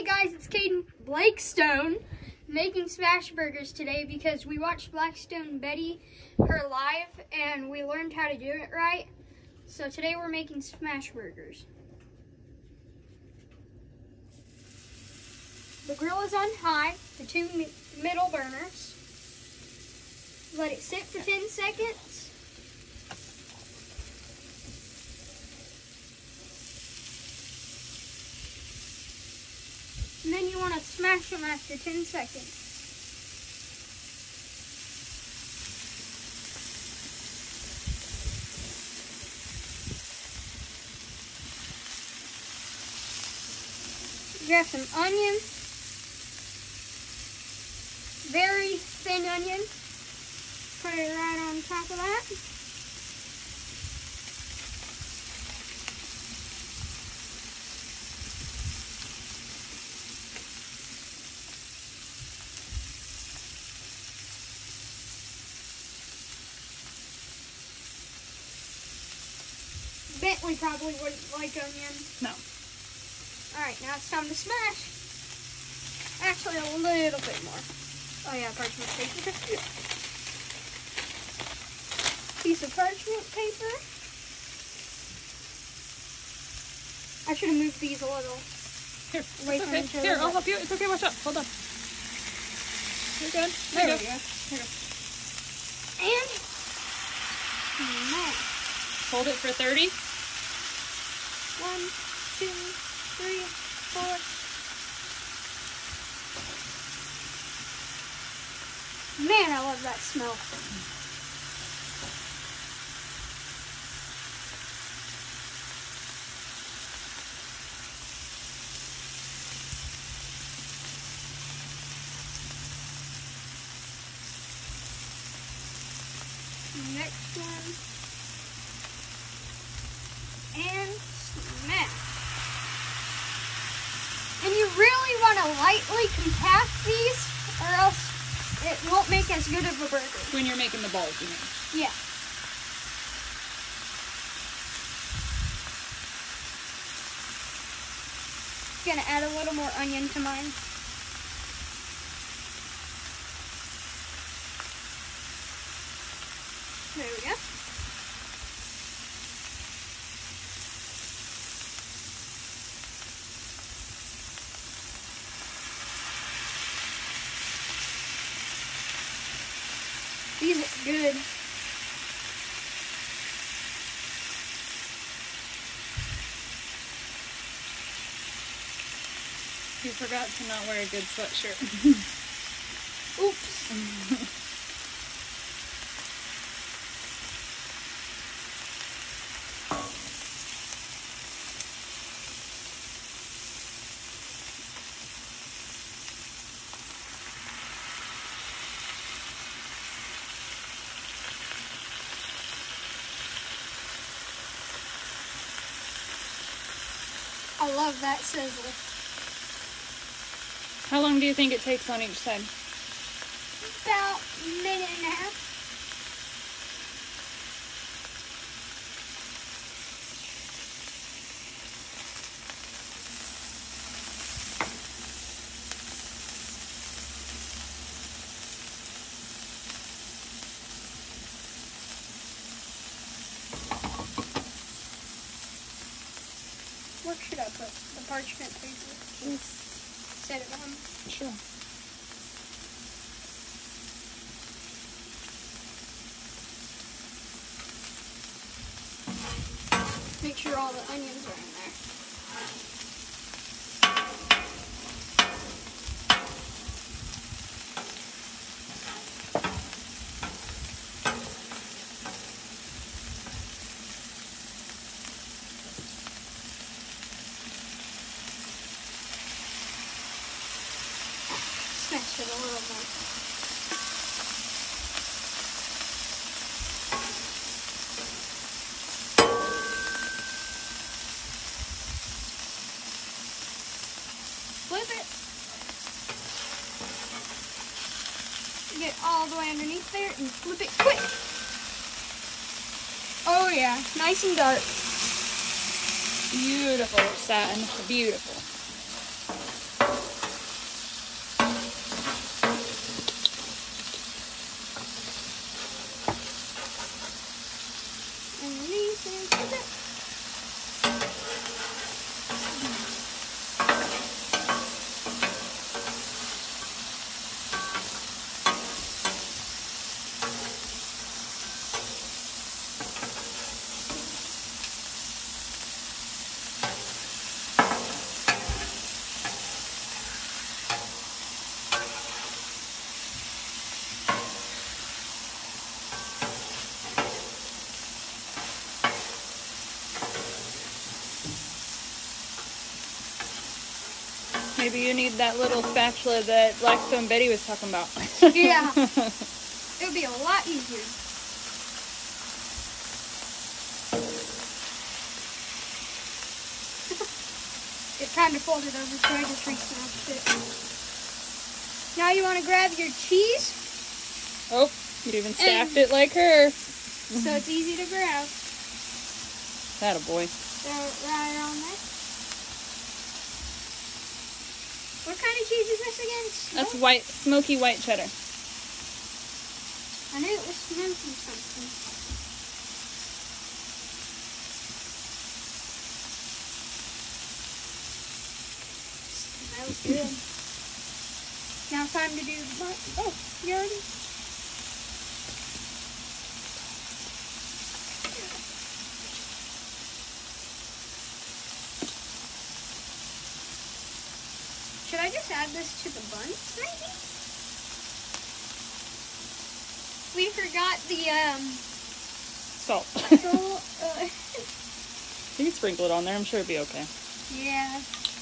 Hey guys, it's Kaiden Blakestone making smash burgers today because we watched Blackstone Betty, her live, and we learned how to do it right. So today we're making smash burgers. The grill is on high, the two middle burners. Let it sit for 10 seconds. And then you want to smash them after 10 seconds. Grab some onion, very thin onion. Put it right on top of that. Bentley probably wouldn't like onion. No. Alright, now it's time to smash. Actually, a little bit more. Oh yeah, parchment paper. Piece of parchment paper. I should have moved these a little. Here, away it's from okay. each other. Here, I'll help you. It's okay, watch out. Hold on. You're good. There you we go. Here you go. And smash. Hold it for 30. 1, 2, 3, 4. Man, I love that smell. Next one. And smash. And you really want to lightly compact these, or else it won't make as good of a burger. When you're making the balls, you mean? Yeah. Gonna add a little more onion to mine. There we go. These look good. You forgot to not wear a good sweatshirt. Oops. I love that sizzle. How long do you think it takes on each side? About a minute and a half. What should I put? The parchment paper? Set it on. Sure. Make sure all the onions are in there. Smash it a little more. Flip it. Get all the way underneath there and flip it quick. Oh yeah, nice and dark. Beautiful satin, beautiful. Maybe you need that little spatula that Blackstone Betty was talking about. Yeah. It would be a lot easier. It kind of folded over, so I just re-smashed it. Now you want to grab your cheese. Oh, you even stacked it like her. So it's easy to grab. Attaboy. Throw it right on there. What kind of cheese is this again? That's white, smoky white cheddar. I knew it was smoky something. Smells good. Now time to do the bun. Oh, you already? Should I just add this to the buns, maybe? We forgot the, Salt. salt. You can sprinkle it on there. I'm sure it'll be okay. Yeah.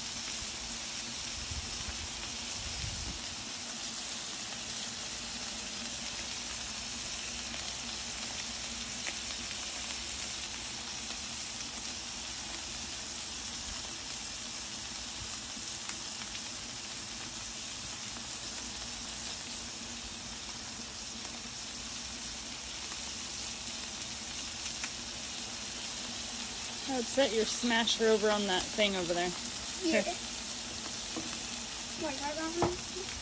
I would set your smasher over on that thing over there. Yeah. Here. Like right on there.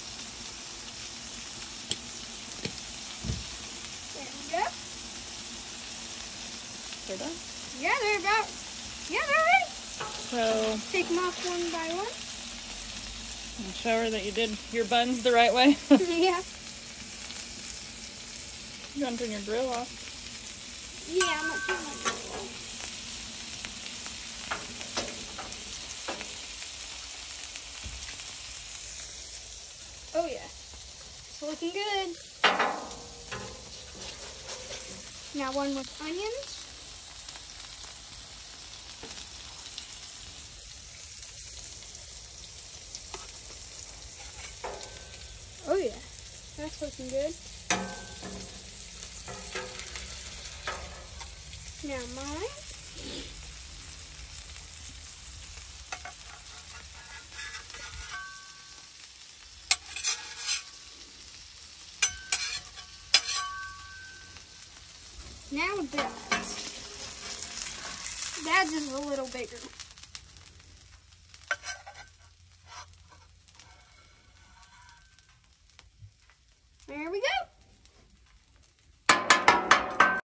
There we go. They're done. Yeah, they're about. Yeah, they're ready. So, Take them off one by one. I'll show her that you did your buns the right way. Yeah. You want to turn your grill off? Yeah, I'm not too much. Oh yeah, it's looking good. Now one with onions. Oh yeah, that's looking good. Now mine. Now Dad's. Dad's is a little bigger.